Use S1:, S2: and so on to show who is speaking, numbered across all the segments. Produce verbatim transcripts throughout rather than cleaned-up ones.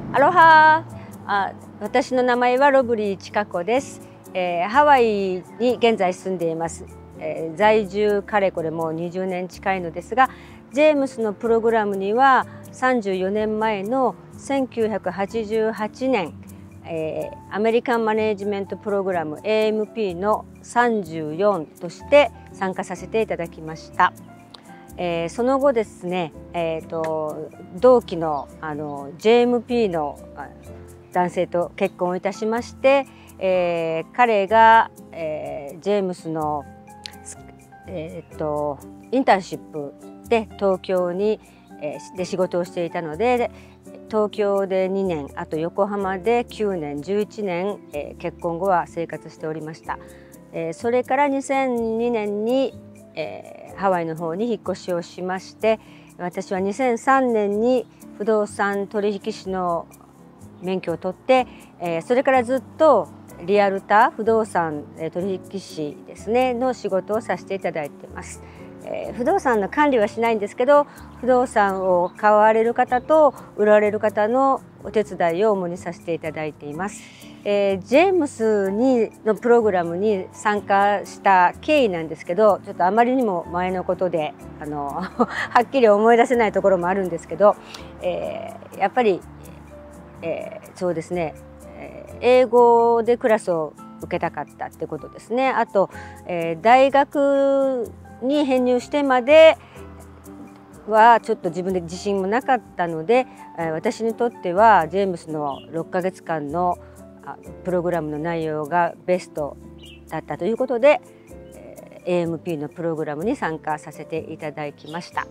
S1: アロハあ私の名前はロブリー千佳子です、えー、ハワイに現在住んでいます、えー、在住かれこれもうにじゅうねん近いのですが、ジェームスのプログラムにはさんじゅうよねんまえのせんきゅうひゃくはちじゅうはちねん、えー、アメリカンマネージメントプログラム エーエムピー のさんじゅうよんとして参加させていただきました。えー、その後ですね、えー、と同期のあの ジェーエムピー の男性と結婚をいたしまして、えー、彼が、えー、ジェームスの、えー、とインターンシップで東京に、えー、で仕事をしていたので、東京でにねん、あと横浜できゅうねん、じゅういちねん、えー、結婚後は生活しておりました。えー、それからにせんにねんに、えー、ハワイの方に引っ越しをしまして、私はにせんさんねんに不動産取引士の免許を取って、えー、それからずっとリアルター不動産取引士ですねの仕事をさせていただいています。えー、不動産の管理はしないんですけど、不動産を買われる方と売られる方のお手伝いを主にさせていただいています。えー、ジェームスにのプログラムに参加した経緯なんですけど、ちょっとあまりにも前のことであのはっきり思い出せないところもあるんですけど、えー、やっぱり、えー、そうですね、えー、英語でクラスを受けたかったってことですね。あと、えー、大学に編入してまではちょっと自分で自信もなかったので、私にとってはジェームスのろっかげつかんのプログラムの内容がベストだったということで エーエムピー のプログラムに参加させていただきました。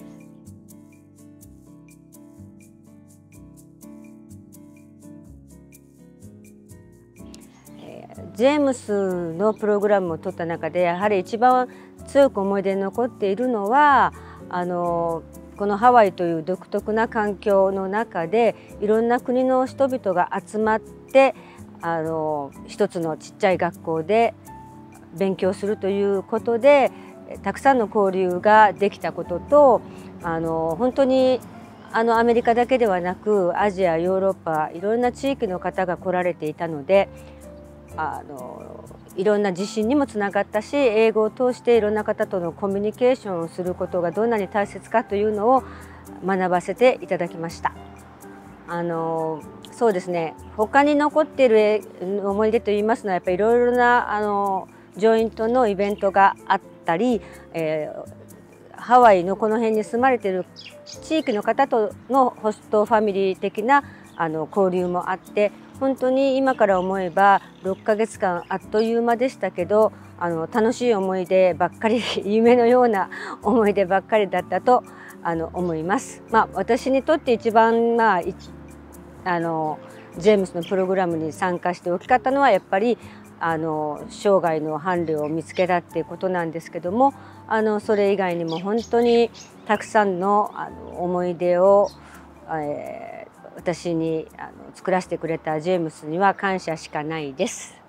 S1: ジェームスのプログラムを取った中でやはり一番強く思い出に残っているのは、あのこのハワイという独特な環境の中でいろんな国の人々が集まってあの一つのちっちゃい学校で勉強するということでたくさんの交流ができたことと、あの本当にあのアメリカだけではなくアジア、ヨーロッパいろんな地域の方が来られていたので、あのいろんな自信にもつながったし、英語を通していろんな方とのコミュニケーションをすることがどんなに大切かというのを学ばせていただきました。あのそうですね、他に残っている思い出といいますのはやっぱりいろいろなあのジョイントのイベントがあったり、えー、ハワイのこの辺に住まれている地域の方とのホストファミリー的なあの交流もあって、本当に今から思えばろっかげつかんあっという間でしたけど、あの楽しい思い出ばっかり夢のような思い出ばっかりだったとあの思います。まあ、私にとって一番、まあ、あのジェームスのプログラムに参加して大きかったのはやっぱりあの生涯の伴侶を見つけたっていうことなんですけども、あのそれ以外にも本当にたくさんのあの思い出を、えー私にあの作らせてくれたジェームスには感謝しかないです。